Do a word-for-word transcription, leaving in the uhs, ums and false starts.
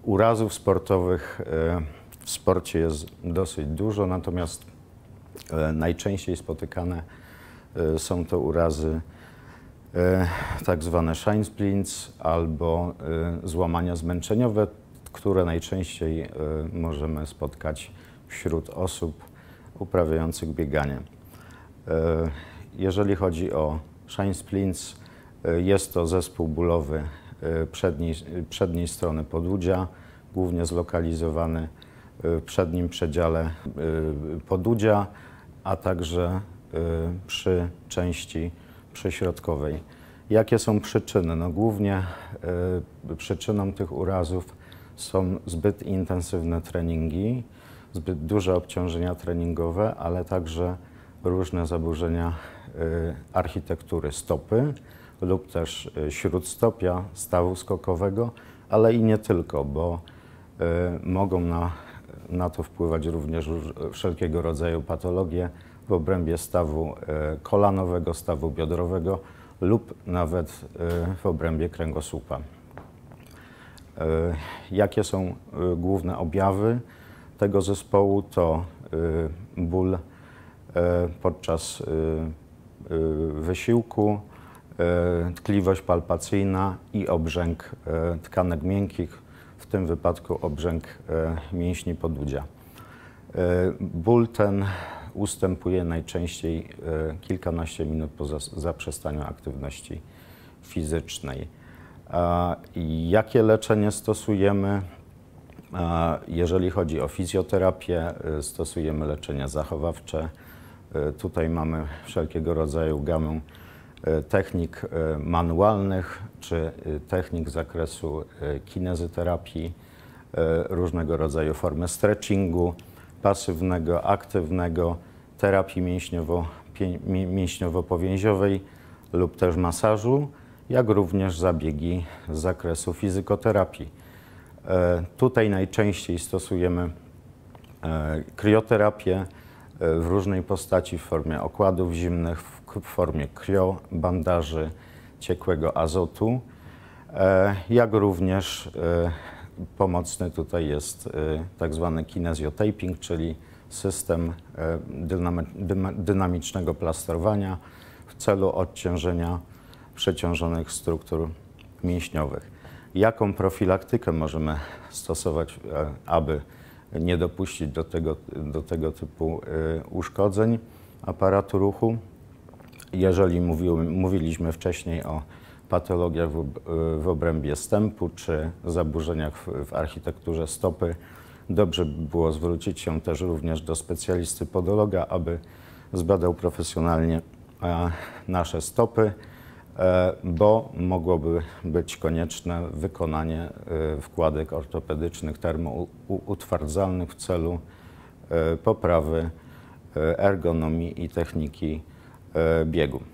Urazów sportowych w sporcie jest dosyć dużo, natomiast najczęściej spotykane są to urazy tak zwane shin splints albo złamania zmęczeniowe, które najczęściej możemy spotkać wśród osób uprawiających bieganie. Jeżeli chodzi o shin splints, jest to zespół bólowy przedniej, przedniej strony podudzia, głównie zlokalizowany w przednim przedziale podudzia, a także przy części przyśrodkowej. Jakie są przyczyny? No głównie przyczyną tych urazów są zbyt intensywne treningi, zbyt duże obciążenia treningowe, ale także różne zaburzenia architektury stopy lub też śródstopia, stawu skokowego, ale i nie tylko, bo mogą na, na to wpływać również wszelkiego rodzaju patologie w obrębie stawu kolanowego, stawu biodrowego lub nawet w obrębie kręgosłupa. Jakie są główne objawy tego zespołu? To ból podczas wysiłku, tkliwość palpacyjna i obrzęk tkanek miękkich, w tym wypadku obrzęk mięśni podudzia. Ból ten ustępuje najczęściej kilkanaście minut po zaprzestaniu aktywności fizycznej. Jakie leczenie stosujemy? Jeżeli chodzi o fizjoterapię, stosujemy leczenia zachowawcze. Tutaj mamy wszelkiego rodzaju gamę technik manualnych czy technik z zakresu kinezyterapii, różnego rodzaju formy stretchingu, pasywnego, aktywnego, terapii mięśniowo, mięśniowo-powięziowej lub też masażu, jak również zabiegi z zakresu fizykoterapii. Tutaj najczęściej stosujemy krioterapię w różnej postaci, w formie okładów zimnych, w formie krio, bandaży, ciekłego azotu, jak również pomocny tutaj jest tak zwany kinezjotaping, czyli system dynamicznego plastrowania w celu odciążenia przeciążonych struktur mięśniowych. Jaką profilaktykę możemy stosować, aby nie dopuścić do tego, do tego typu uszkodzeń aparatu ruchu? Jeżeli mówiły, mówiliśmy wcześniej o patologiach w, w obrębie stępu czy zaburzeniach w, w architekturze stopy, dobrze by było zwrócić się też również do specjalisty podologa, aby zbadał profesjonalnie nasze stopy, bo mogłoby być konieczne wykonanie wkładek ortopedycznych termoutwardzalnych w celu poprawy ergonomii i techniki biegu.